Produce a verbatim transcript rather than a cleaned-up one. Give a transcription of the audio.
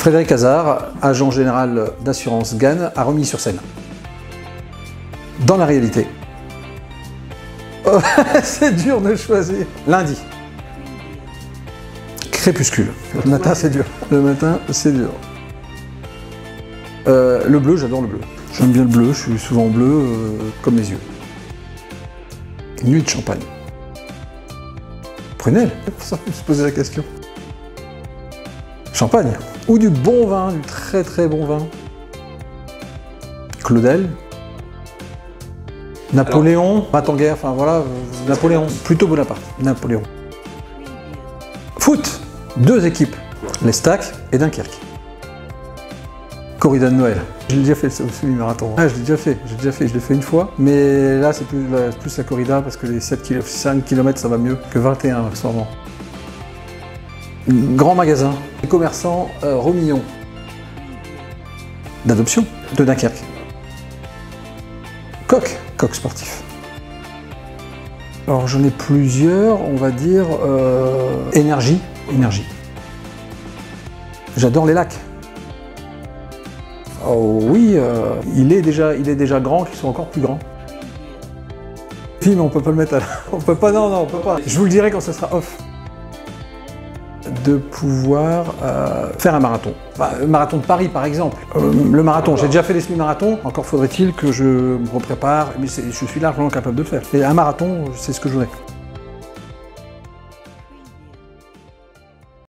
Frédéric Hazard, agent général d'assurance Gann, a remis sur scène. Dans la réalité. Oh, c'est dur de choisir. Lundi. Crépuscule. Le matin, c'est dur. Le matin, c'est dur. Euh, le bleu, j'adore le bleu. J'aime bien le bleu, je suis souvent bleu, euh, comme les yeux. Nuit de champagne. Prunelle, ça peut se poser la question. Champagne. Ou du bon vin, du très très bon vin. Claudel. Napoléon, pas en guerre, enfin voilà, euh, Napoléon. Plutôt Bonaparte, Napoléon. Foot. Deux équipes, les Stacks et Dunkerque. Corrida de Noël. J'ai déjà fait le semi-marathon. Ah, je l'ai déjà fait, j'ai déjà fait, je l'ai fait une fois. Mais là, c'est plus, plus la corrida parce que les sept kilomètres, cinq kilomètres, ça va mieux que vingt et un, sûrement. Grand magasin. Les commerçants euh, Romillon. D'adoption de Dunkerque. Coq. Coq sportif. Alors j'en ai plusieurs, on va dire euh, énergie. Énergie. J'adore les lacs. Oh oui, euh, il, est déjà, il est déjà grand, qu'ils sont encore plus grands. Film, on peut pas le mettre à la... On peut pas, non, non, on peut pas. Je vous le dirai quand ce sera off. De pouvoir euh, faire un marathon. Bah, le marathon de Paris, par exemple. Euh, le marathon, j'ai déjà fait des semi-marathons, encore faudrait-il que je me prépare, mais je suis largement capable de le faire. Et un marathon, c'est ce que je voudrais.